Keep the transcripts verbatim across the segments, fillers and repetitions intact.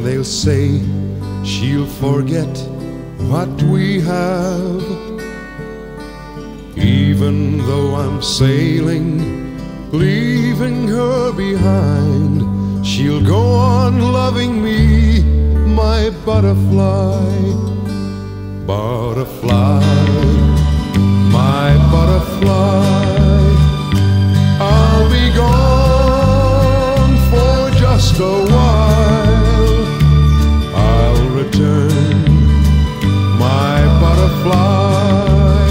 And they'll say she'll forget what we have. Even though I'm sailing, leaving her behind, she'll go on loving me, my butterfly. Butterfly, my butterfly. I'll be gone for just a while. I'll return, my butterfly,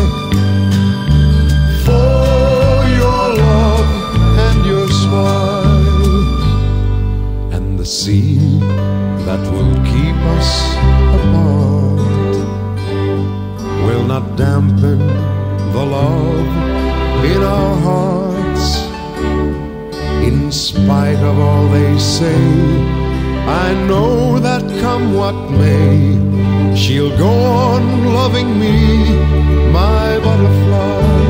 for your love and your smile. And the sea that will keep us apart will not dampen the love in our hearts. In spite of all they say, I know that come what may, she'll go on loving me, my butterfly.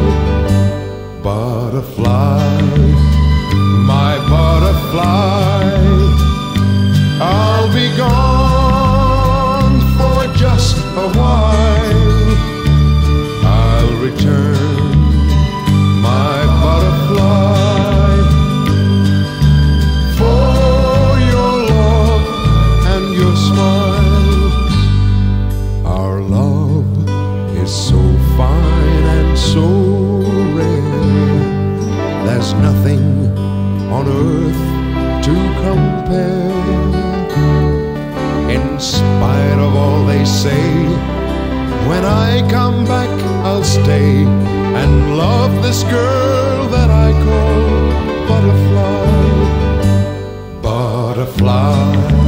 Butterfly, my butterfly. I'll be gone for just a while. I'll return, my butterfly, for your love and your smile. Our love is so fine and so rare, there's nothing on earth to compare. In spite of all they say, when I come back I'll stay and love this girl that I call Butterfly. Butterfly.